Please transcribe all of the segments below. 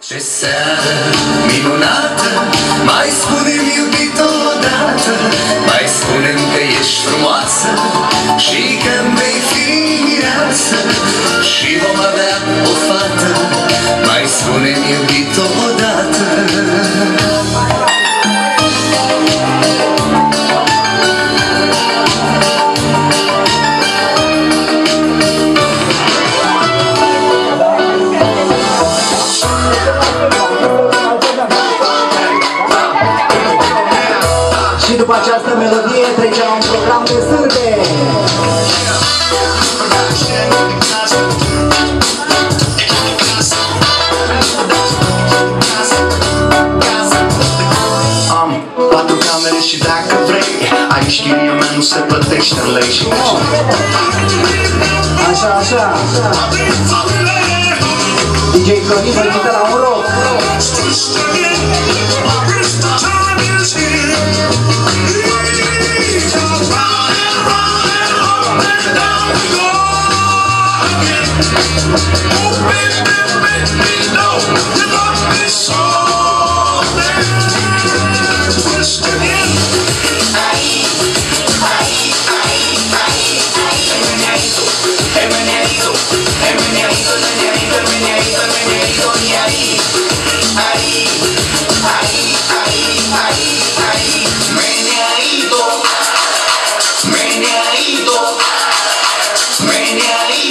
Ce seară minunată, mai spune-mi iubito odată, mai spune-mi că ești frumoasă și că-mi vei fi mireasă și vom avea o fată, mai spune-mi iubito odată. Și după această melodie trecem la un program de sârbe. Am 4 camere și dacă vrei, aici chiria mea nu se plătește în lei. Așa, așa. DJ Florin vă invită la un rock.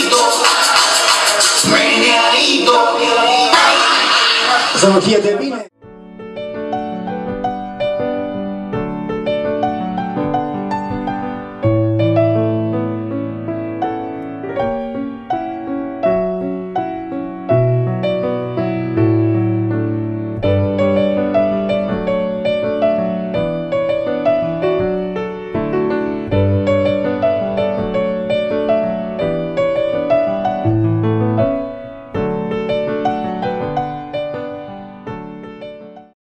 Să nu fie de bine.